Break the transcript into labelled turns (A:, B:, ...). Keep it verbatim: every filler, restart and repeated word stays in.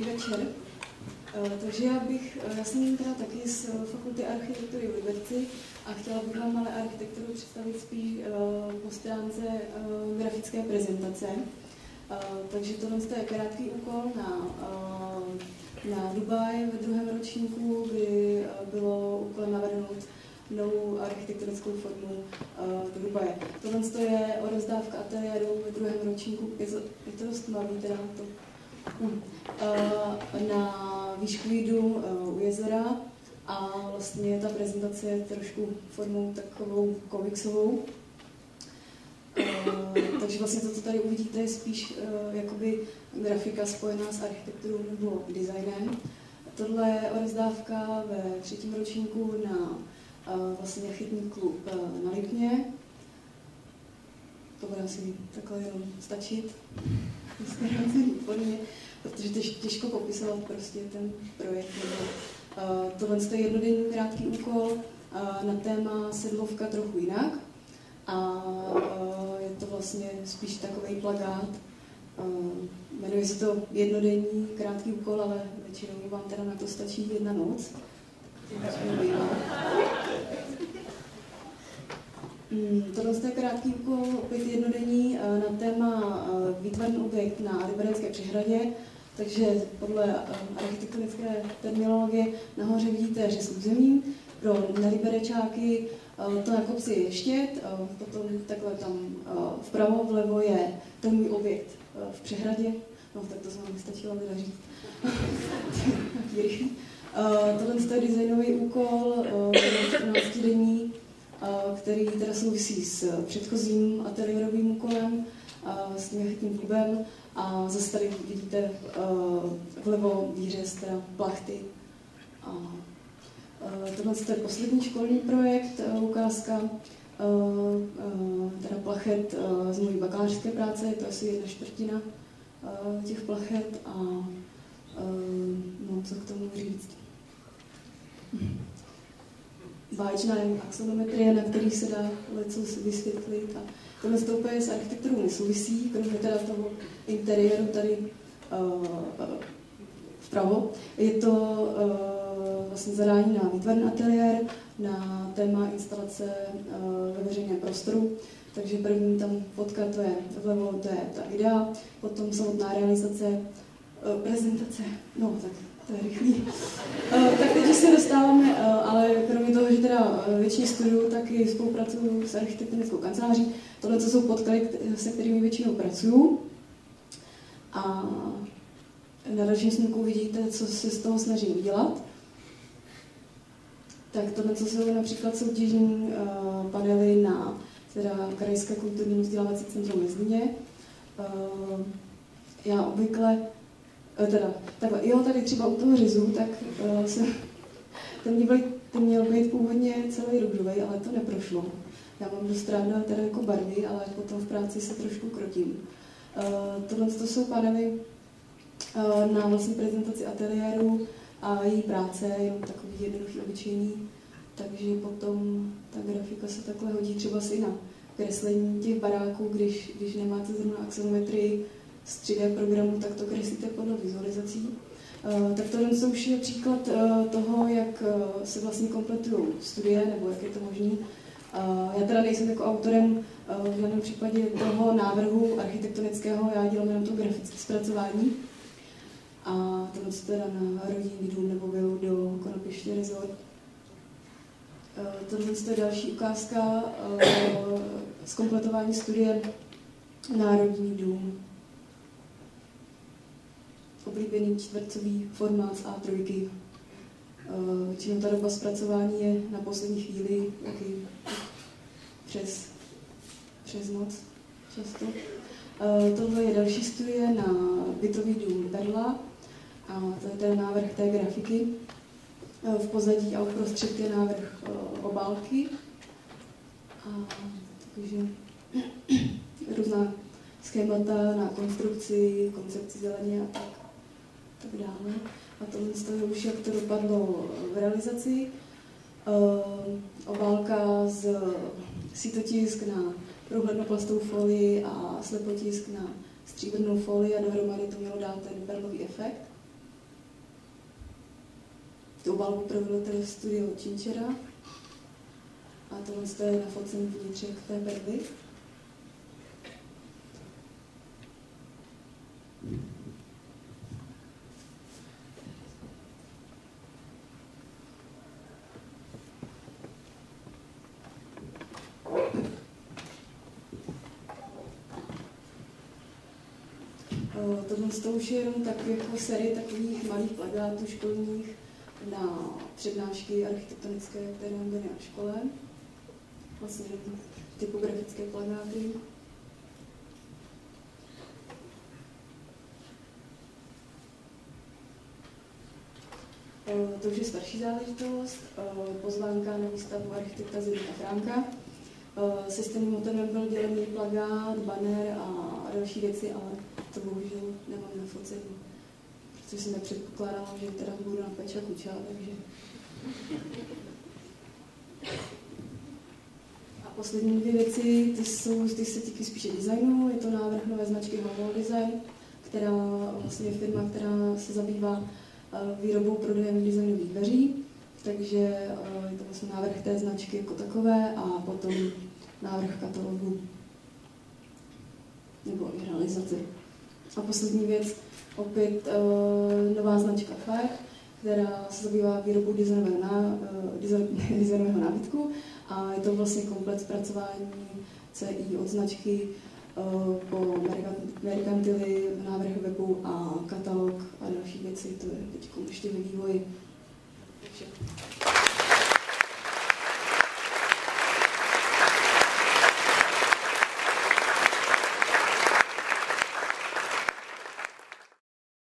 A: večer. Takže já bych, já jsem teda taky z Fakulty architektury v Liberci a chtěla bych vám ale architekturu představit spíš po stránce grafické prezentace. Takže tohle je krátký úkol na, na Dubaj ve druhém ročníku, kdy bylo úkolem navrhnout novou architektonickou formu do Dubaje. Tohle je rozdávka ateliéru ve druhém ročníku, je to, je to dost malý, teda to na výšku jdu u jezera a vlastně ta prezentace je trošku formou takovou komiksovou. Takže vlastně to, co tady uvidíte, je spíš jakoby grafika spojená s architekturou nebo designem. Tohle je rozdávka ve třetím ročníku na vlastně chytný klub na Lipně. To bude asi takhle jenom stačit. Protože to je těžko popisovat prostě ten projekt. Uh, tohle je jednodenní krátký úkol uh, na téma sedlovka trochu jinak. A uh, je to vlastně spíš takový plakát. Uh, jmenuje se to jednodenní krátký úkol, ale většinou vám teda na to stačí jedna noc. Hmm, tohle je krátký úkol, opět jednodenní, na téma výtvarný objekt na Liberecké přehradě. Takže podle architektonické terminologie nahoře vidíte, že jsou zemí. Pro neliberečáky to na kopci je štět, potom takhle tam vpravo, vlevo je ten můj objekt v přehradě. No, tak to jsem vám nestačila teda říct. Tohle je designový úkol, čtrnáctidenní, který teda souvisí s předchozím ateliérovým úkolem, s tím chytným klubem. A zase tady vidíte vlevo výřez, teda plachty. A tohle je poslední školní projekt, ukázka teda plachet z mojí bakalářské práce, je to asi jedna čtvrtina těch plachet a no, co k tomu říct. Báječná je axonometrie, na který se dá lecos vysvětlit. A tohle stoupé s architekturou nesouvisí, kromě teda toho interiéru tady uh, vpravo. Je to uh, vlastně zadání na výtvarný ateliér, na téma instalace uh, ve veřejném prostoru. Takže první tam fotka, to je vlevo, to je ta idea, potom samotná realizace, uh, prezentace, no tak to je rychlý. Uh, tak teď se dostáváme, uh, ale kromě toho, že teda většině studuju, tak i spolupracuju s architektonickou kanceláří. Tohle jsou podklady, se kterými většinou pracuju. A na dalším snímku vidíte, co se z toho snažím udělat. Tak tohle jsou například soutěžní uh, panely na teda Krajské kulturní vzdělávací centrum ve Zlíně. Uh, já obvykle Teda, takhle, jo, tady třeba u toho řizu, tak uh, se, ten, měl být, ten měl být původně celý růžový, ale to neprošlo. Já mám dost ráda teda jako barvy, ale potom v práci se trošku krotím. Uh, tohle to jsou panely uh, na vlastní prezentaci ateliéru a její práce, jenom takový jednoduchý, obyčejný. Takže potom ta grafika se takhle hodí třeba si na kreslení těch baráků, když, když nemáte zrovna axonometrii z tři dé programu, tak to kreslíte podle vizualizací. Uh, tak tohle to už je příklad uh, toho, jak uh, se vlastně kompletují studie, nebo jak je to možné. Uh, já teda nejsem jako autorem uh, v žádném případě toho návrhu architektonického, já dělám jenom to grafické zpracování. A tohle to teda na rodinný dům nebo vilu do Konopiště resort. Uh, tohle je další ukázka uh, zkompletování studie Národní dům. Oblíbený čtvrcový formát z á tři. Většinou ta doba zpracování je na poslední chvíli, taky přes, přes noc často. Tohle je další studie na bytový dům Perla. A to je ten návrh té grafiky. V pozadí a uprostřed je návrh obálky. A takže různá schémata na konstrukci, koncepci zeleně a tak. tak dále. A tohle je už, jak to dopadlo v realizaci. Uh, obálka z sítotisk na průhlednou plastovou folii a slepotisk na stříbrnou folii a dohromady to mělo dát ten perlový efekt. tu obálku provedl tedy studio Chinchera. A tohle je nafocený vnitřek té perly. Tohle už je jenom tak jako série takových malých plakátů školních na přednášky architektonické, které byly na škole. Vlastně typografické plakáty. To už je starší záležitost. Pozvánka na výstavu architekta Zdeňka Fránka. Se stejným motivem byl dělený plakát, banner a další věci, ale to bohužel nemám na focení, protože jsem nepředpokládala, že teda budu na Peča Kuča, takže... A poslední dvě věci, ty, jsou, ty se týkají spíše designu. Je to návrh nové značky Homo Design, která vlastně je firma, která se zabývá výrobou prodejem designových dveří. Takže je to vlastně návrh té značky jako takové a potom návrh katalogu nebo i realizaci. A poslední věc, opět uh, nová značka Fire, která se zabývá výrobou designového, ná, uh, design, designového nábytku a je to vlastně komplet zpracování C I od značky uh, po merkantily, návrh webu a katalog a další věci, to je teď ještě ve vývoji. Takže.